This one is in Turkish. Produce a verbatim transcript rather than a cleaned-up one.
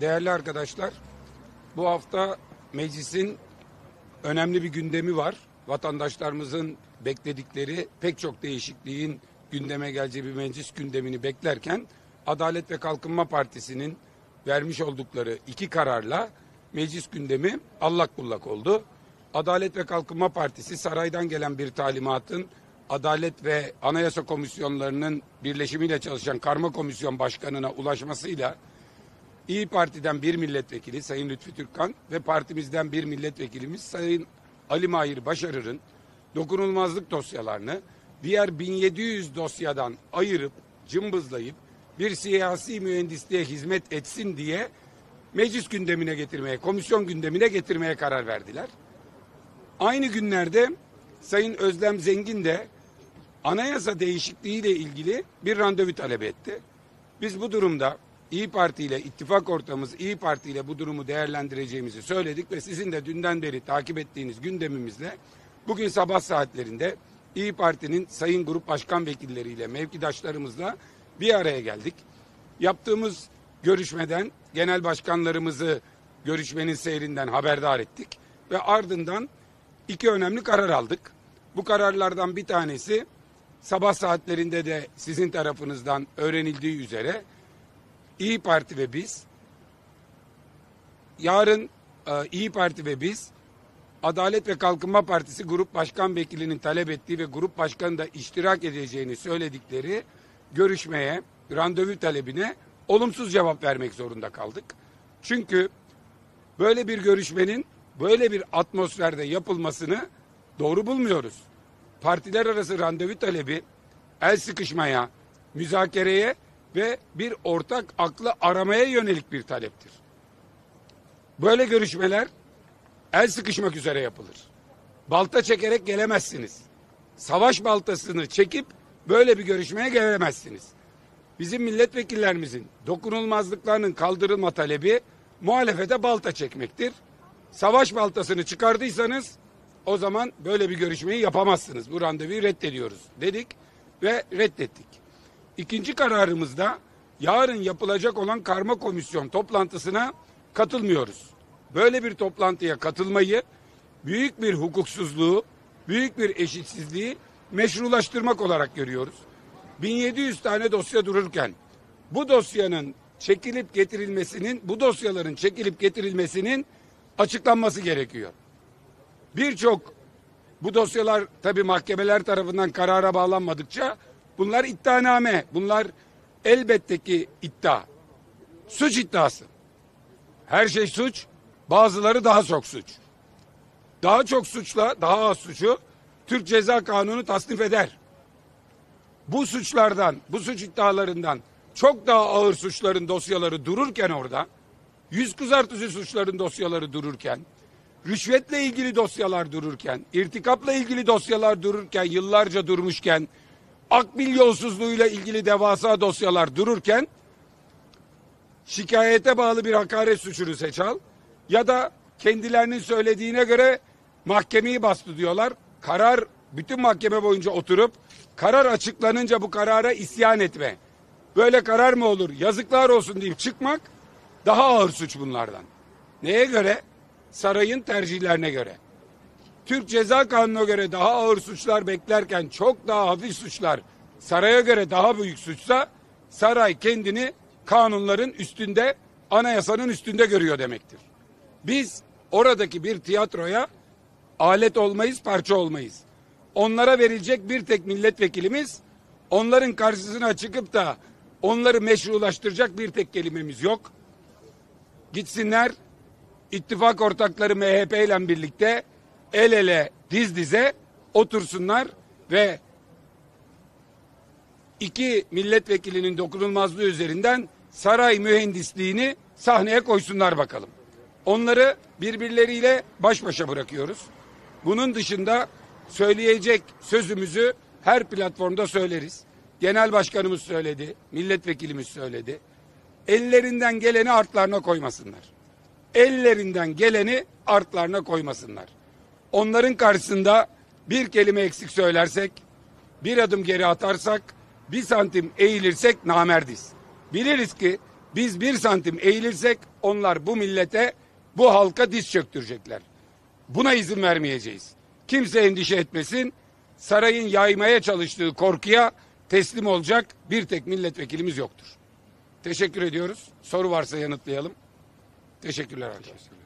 Değerli arkadaşlar, bu hafta meclisin önemli bir gündemi var. Vatandaşlarımızın bekledikleri pek çok değişikliğin gündeme geleceği bir meclis gündemini beklerken Adalet ve Kalkınma Partisi'nin vermiş oldukları iki kararla meclis gündemi allak bullak oldu. Adalet ve Kalkınma Partisi saraydan gelen bir talimatın Adalet ve Anayasa Komisyonlarının birleşimiyle çalışan Karma Komisyon Başkanı'na ulaşmasıyla İyi Parti'den bir milletvekili Sayın Lütfü Türkkan ve partimizden bir milletvekilimiz Sayın Ali Mahir Başarır'ın dokunulmazlık dosyalarını diğer bin yedi yüz dosyadan ayırıp cımbızlayıp bir siyasi mühendisliğe hizmet etsin diye meclis gündemine getirmeye, komisyon gündemine getirmeye karar verdiler. Aynı günlerde Sayın Özlem Zengin de anayasa değişikliğiyle ilgili bir randevu talep etti. Biz bu durumda İyi Parti ile ittifak ortağımız İyi Parti ile bu durumu değerlendireceğimizi söyledik ve sizin de dünden beri takip ettiğiniz gündemimizle bugün sabah saatlerinde İyi Parti'nin sayın grup başkan vekilleriyle, mevkidaşlarımızla bir araya geldik. Yaptığımız görüşmeden genel başkanlarımızı görüşmenin seyrinden haberdar ettik ve ardından iki önemli karar aldık. Bu kararlardan bir tanesi sabah saatlerinde de sizin tarafınızdan öğrenildiği üzere İyi Parti ve biz yarın e, İyi Parti ve biz Adalet ve Kalkınma Partisi Grup Başkan Vekilinin talep ettiği ve Grup Başkanı da iştirak edeceğini söyledikleri görüşmeye, randevu talebine olumsuz cevap vermek zorunda kaldık. Çünkü böyle bir görüşmenin böyle bir atmosferde yapılmasını doğru bulmuyoruz. Partiler arası randevu talebi el sıkışmaya, müzakereye ve bir ortak aklı aramaya yönelik bir taleptir. Böyle görüşmeler el sıkışmak üzere yapılır. Balta çekerek gelemezsiniz. Savaş baltasını çekip böyle bir görüşmeye gelemezsiniz. Bizim milletvekillerimizin dokunulmazlıklarının kaldırılma talebi muhalefete balta çekmektir. Savaş baltasını çıkardıysanız o zaman böyle bir görüşmeyi yapamazsınız. Bu randevuyu reddediyoruz dedik ve reddettik. İkinci kararımızda yarın yapılacak olan karma komisyon toplantısına katılmıyoruz. Böyle bir toplantıya katılmayı büyük bir hukuksuzluğu, büyük bir eşitsizliği meşrulaştırmak olarak görüyoruz. bin yedi yüz tane dosya dururken bu dosyanın çekilip getirilmesinin, bu dosyaların çekilip getirilmesinin açıklanması gerekiyor. Birçok bu dosyalar tabii mahkemeler tarafından karara bağlanmadıkça bunlar iddianame, bunlar elbette ki iddia. Suç iddiası. Her şey suç, bazıları daha çok suç. Daha çok suçla daha az suçu Türk Ceza Kanunu tasnif eder. Bu suçlardan, bu suç iddialarından çok daha ağır suçların dosyaları dururken orada, yüz kızartıcı suçların dosyaları dururken, rüşvetle ilgili dosyalar dururken, irtikapla ilgili dosyalar dururken, yıllarca durmuşken, akbil yolsuzluğuyla ilgili devasa dosyalar dururken, şikayete bağlı bir hakaret suçunu seç al ya da kendilerinin söylediğine göre mahkemeyi bastı diyorlar. Karar bütün mahkeme boyunca oturup karar açıklanınca bu karara isyan etme. Böyle karar mı olur? Yazıklar olsun deyip çıkmak daha ağır suç bunlardan. Neye göre? Sarayın tercihlerine göre. Türk Ceza Kanunu'na göre daha ağır suçlar beklerken çok daha hafif suçlar saraya göre daha büyük suçsa saray kendini kanunların üstünde, anayasanın üstünde görüyor demektir. Biz oradaki bir tiyatroya alet olmayız, parça olmayız. Onlara verilecek bir tek milletvekilimiz, onların karşısına çıkıp da onları meşrulaştıracak bir tek kelimemiz yok. Gitsinler, ittifak ortakları M H P ile birlikte el ele, diz dize otursunlar ve iki milletvekilinin dokunulmazlığı üzerinden saray mühendisliğini sahneye koysunlar bakalım. Onları birbirleriyle baş başa bırakıyoruz. Bunun dışında söyleyecek sözümüzü her platformda söyleriz. Genel başkanımız söyledi, milletvekilimiz söyledi. Ellerinden geleni artlarına koymasınlar. Ellerinden geleni artlarına koymasınlar. Onların karşısında bir kelime eksik söylersek, bir adım geri atarsak, bir santim eğilirsek namerdiz. Biliriz ki Biz bir santim eğilirsek onlar bu millete, bu halka diz çöktürecekler. Buna izin vermeyeceğiz. Kimse endişe etmesin. Sarayın yaymaya çalıştığı korkuya teslim olacak bir tek milletvekilimiz yoktur. Teşekkür ediyoruz. Soru varsa yanıtlayalım. Teşekkürler arkadaşlar.